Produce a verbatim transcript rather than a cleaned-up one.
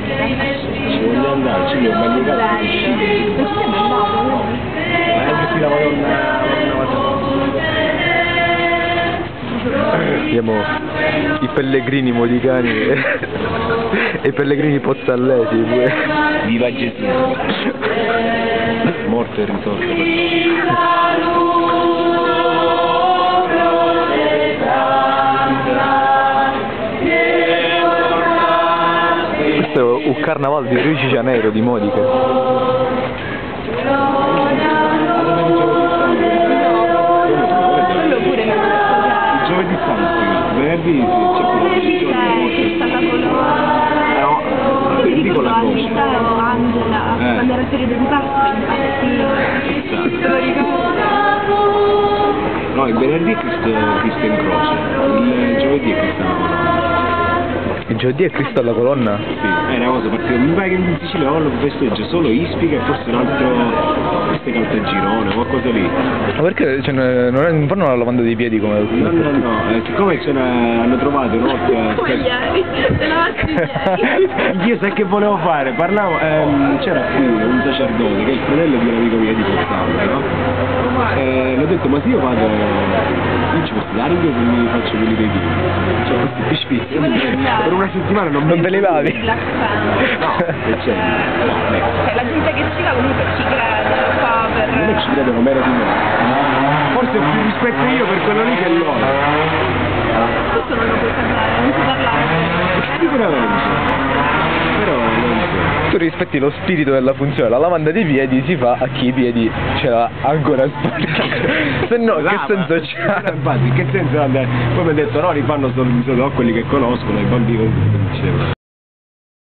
Ci voglio andare, ci devo magnare le piscine. Non ci sei mai andato, no? Ma anche qui la Madonna, la Madonna. Abbiamo i pellegrini modicani e, e i pellegrini pozzallesi pure. Viva Gesù! Morto e risorto. Questo è un carnaval di Rio de Janeiro di Modica. Quello pure non lo Giovedì santo, venerdì c'è c'è stata colonna. No, Io mi dico ricordo la anni cosa. fa, Angela, Eh. quando era il periodo di Pasqua, infatti. Te lo ricordo? No, il venerdì è Cristo, Cristo in croce, il giovedì è Cristo alla colonna. Il giovedì è Cristo alla colonna? Sì, è una cosa particolare. Mi pare che in Sicilia non lo festeggia solo Ispica e forse un altro, questo è Caltagirone, qualcosa lì. Ma perché cioè, non, è, non fanno la lavanda dei piedi come... No, no, no, eh, siccome ce ne hanno trovato una volta... Come ieri, te lavasti ieri. Io sai che volevo fare? Parlavo, ehm, c'era qui un sacerdote che è il fratello di un amico mio di Portano, no? E l'ho detto, ma se io vado, io ci posso dare io che mi faccio quelli dei piedi? Cioè questi biscifitti. Per una settimana non, Non te li lavi? Black Panther. No, che c'è? No, ecco. Cioè, la gente che ci va comunque ci crede, lo fa per... Non è che ci credono meno di me. Forse ho più rispetto io per quello lì che loro. Questo non lo puoi parlare, non puoi parlare. Sicuramente. Però non so. Tu rispetti lo spirito della funzione, la lavanda dei piedi si fa a chi i piedi ce l'ha ancora sporchi. Se no, che senso c'ha? Infatti, che senso ha? Poi mi ha detto no, li fanno solo, solo quelli che conoscono, i bambini non dicevano.